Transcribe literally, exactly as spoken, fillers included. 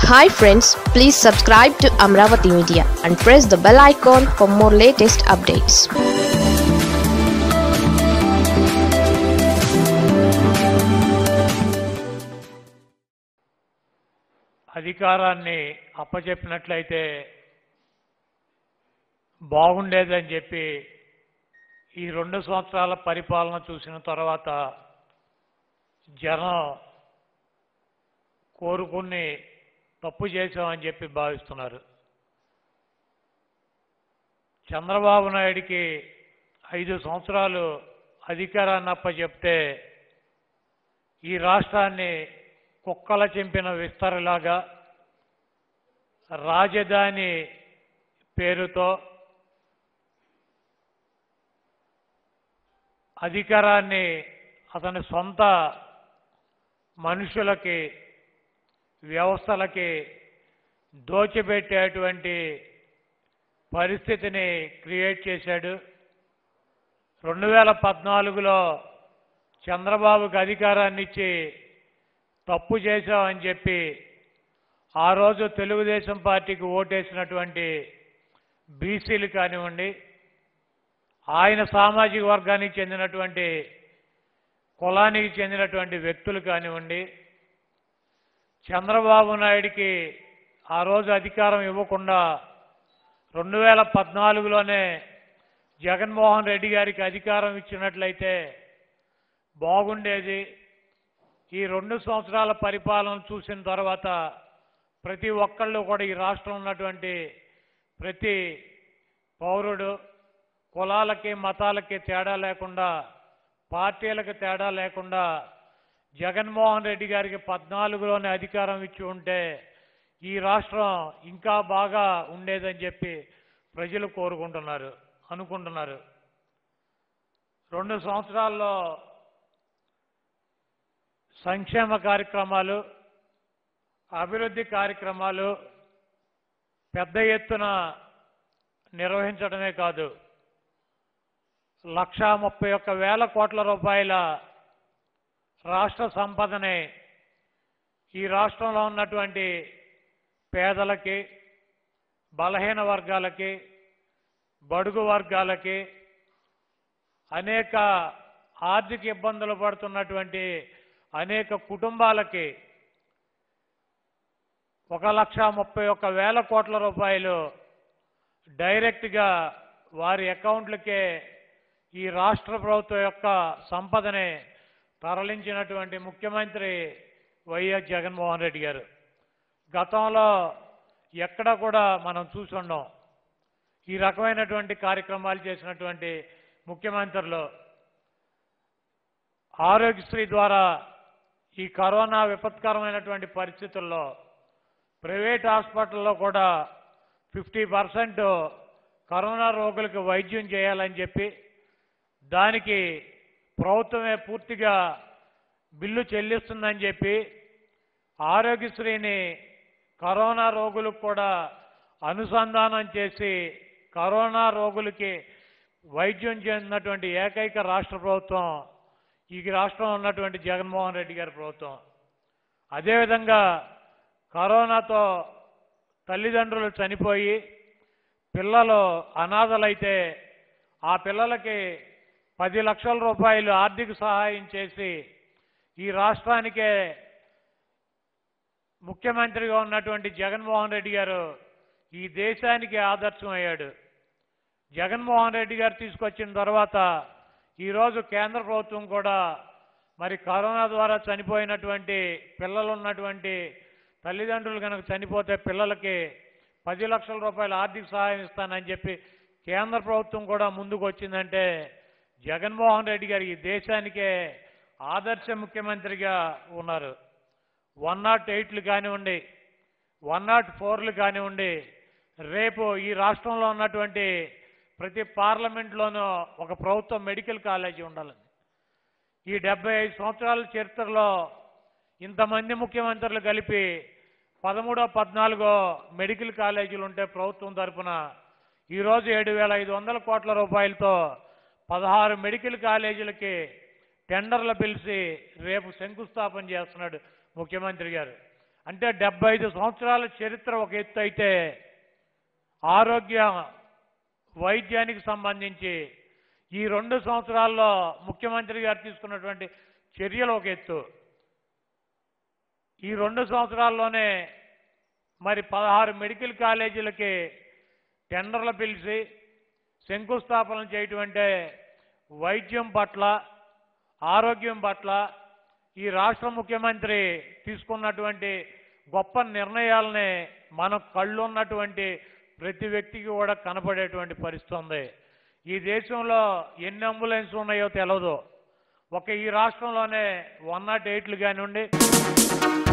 Hi friends, please subscribe to Amravati Media and press the bell icon for more latest updates. అధికారాన్ని అప్పచెప్పినట్లయితే బాగుండేదని చెప్పి ఈ రెండు సంవత్సరాల పరిపాలన చూసిన తర్వాత జనం కోరుకుని తప్పు చేశామని చెప్పి భావిస్తున్నారు. చంద్రబాబు నాయుడికి ఐదు సంవత్సరాలు అధికారాన్ని అప్పచెప్తే ఈ రాష్ట్రాన్ని కుక్కల చెంపిన విస్తరలాగా రాజధాని పేరుతో అధికారాన్ని అతని సొంత మనుషులకి వ్యవస్థలకి దోచిపెట్టేటువంటి పరిస్థితిని క్రియేట్ చేశాడు. రెండు వేల పద్నాలుగులో చంద్రబాబుకి అధికారాన్ని ఇచ్చి తప్పు చేశామని చెప్పి ఆ రోజు తెలుగుదేశం పార్టీకి ఓటేసినటువంటి బీసీలు కానివ్వండి, ఆయన సామాజిక వర్గానికి చెందినటువంటి కులానికి చెందినటువంటి వ్యక్తులు కానివ్వండి, చంద్రబాబు నాయుడికి ఆ రోజు అధికారం ఇవ్వకుండా రెండు వేల పద్నాలుగులోనే జగన్మోహన్ రెడ్డి గారికి అధికారం ఇచ్చినట్లయితే బాగుండేది. ఈ రెండు సంవత్సరాల పరిపాలన చూసిన తర్వాత ప్రతి ఒక్కళ్ళు కూడా ఈ రాష్ట్రంలో ఉన్నటువంటి ప్రతి పౌరుడు కులాలకి మతాలకి తేడా లేకుండా, పార్టీలకు తేడా లేకుండా జగన్మోహన్ రెడ్డి గారికి పద్నాలుగులోనే అధికారం ఇచ్చి ఉంటే ఈ రాష్ట్రం ఇంకా బాగా ఉండేదని చెప్పి ప్రజలు కోరుకుంటున్నారు, అనుకుంటున్నారు. రెండు సంవత్సరాల్లో సంక్షేమ కార్యక్రమాలు, అభివృద్ధి కార్యక్రమాలు పెద్ద ఎత్తున నిర్వహించడమే కాదు, లక్షా ముప్పై ఒక్క వేల కోట్ల రూపాయల రాష్ట్ర సంపదని ఈ రాష్ట్రంలో ఉన్నటువంటి పేదలకి, బలహీన వర్గాలకి, బడుగు వర్గాలకి, అనేక ఆర్థిక ఇబ్బందులు పడుతున్నటువంటి అనేక కుటుంబాలకి ఒక లక్ష ముప్పై ఒక్క వేల కోట్ల రూపాయలు డైరెక్ట్గా వారి అకౌంట్లకే ఈ రాష్ట్ర ప్రభుత్వం యొక్క సంపదని తరలించినటువంటి ముఖ్యమంత్రి వైఎస్ జగన్మోహన్ రెడ్డి గారు. గతంలో ఎక్కడ కూడా మనం చూసుండం ఈ రకమైనటువంటి కార్యక్రమాలు చేసినటువంటి ముఖ్యమంత్రులు. ఆరోగ్యశ్రీ ద్వారా ఈ కరోనా విపత్కరమైనటువంటి పరిస్థితుల్లో ప్రైవేట్ హాస్పిటల్లో కూడా ఫిఫ్టీ పర్సెంట్ కరోనా రోగులకు వైద్యం చేయాలని చెప్పి దానికి ప్రభుత్వమే పూర్తిగా బిల్లు చెల్లిస్తుందని చెప్పి ఆరోగ్యశ్రీని కరోనా రోగులకు కూడా అనుసంధానం చేసి కరోనా రోగులకి వైద్యం చేసినటువంటి ఏకైక రాష్ట్ర ప్రభుత్వం ఈ రాష్ట్రంలో ఉన్నటువంటి జగన్మోహన్ రెడ్డి గారి ప్రభుత్వం. అదేవిధంగా కరోనాతో తల్లిదండ్రులు చనిపోయి పిల్లలు అనాథలైతే ఆ పిల్లలకి పది లక్షల రూపాయలు ఆర్థిక సహాయం చేసి ఈ రాష్ట్రానికే ముఖ్యమంత్రిగా ఉన్నటువంటి జగన్మోహన్ రెడ్డి గారు ఈ దేశానికి ఆదర్శం అయ్యాడు. జగన్మోహన్ రెడ్డి గారు తీసుకొచ్చిన తర్వాత ఈరోజు కేంద్ర ప్రభుత్వం కూడా మరి కరోనా ద్వారా చనిపోయినటువంటి పిల్లలు ఉన్నటువంటి తల్లిదండ్రులు కనుక చనిపోతే పిల్లలకి పది లక్షల రూపాయల ఆర్థిక సహాయం ఇస్తానని చెప్పి కేంద్ర ప్రభుత్వం కూడా ముందుకు వచ్చిందంటే జగన్మోహన్ రెడ్డి గారు ఈ దేశానికే ఆదర్శ ముఖ్యమంత్రిగా ఉన్నారు. వన్ నాట్ ఎయిట్లు కానివ్వండి, వన్ నాట్ ఫోర్లు కానివ్వండి, రేపు ఈ రాష్ట్రంలో ఉన్నటువంటి ప్రతి పార్లమెంట్లోనూ ఒక ప్రభుత్వ మెడికల్ కాలేజీ ఉండాలని. ఈ డెబ్బై ఐదు సంవత్సరాల చరిత్రలో ఇంతమంది ముఖ్యమంత్రులు కలిపి పదమూడో పద్నాలుగో మెడికల్ కాలేజీలు ఉంటే ప్రభుత్వం తరఫున ఈరోజు ఏడు వేల ఐదు వందల కోట్ల రూపాయలతో పదహారు మెడికల్ కాలేజీలకి టెండర్లు పిలిచి రేపు శంకుస్థాపన చేస్తున్నాడు ముఖ్యమంత్రి గారు. అంటే డెబ్బై ఐదు సంవత్సరాల చరిత్ర ఒక ఎత్తు అయితే ఆరోగ్య వైద్యానికి సంబంధించి ఈ రెండు సంవత్సరాల్లో ముఖ్యమంత్రి గారు తీసుకున్నటువంటి చర్యలు ఒక ఎత్తు. ఈ రెండు సంవత్సరాల్లోనే మరి పదహారు మెడికల్ కాలేజీలకి టెండర్లు పిలిచి శంకుస్థాపన చేయటం అంటే వైద్యం పట్ల ఆరోగ్యం పట్ల ఈ రాష్ట్ర ముఖ్యమంత్రి తీసుకున్నటువంటి గొప్ప నిర్ణయాలని మన కళ్ళు ఉన్నటువంటి ప్రతి వ్యక్తికి కూడా కనపడేటువంటి పరిస్థితి ఉంది. ఈ దేశంలో ఎన్ని అంబులెన్స్లు ఉన్నాయో తెలియదు. ఒక ఈ రాష్ట్రంలోనే వన్ నాట్ ఎయిట్లు కానివ్వండి,